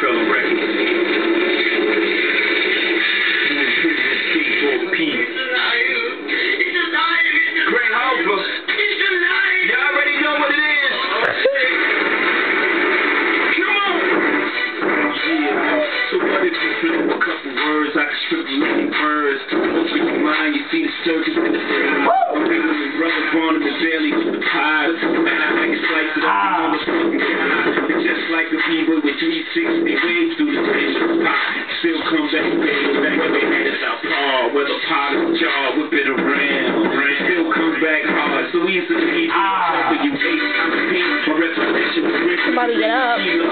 fellow records. Great Hopper. You already know what it is. Come on. Yeah. So what if you flip a couple words? I can strip many birds. Open your mind, you see the circus in the film. I'm bigger than brother Barnum and Bailey with the pies. Man, I can slice it up on the fucking guy. It's just like a b-boy with 360 waves through the digital pie. Still come back, back where they had us out par. Where the pot is jar, whip it around. Still come back hard, so easily. You ate, I'm a beat, my reputation was rich. Somebody get up.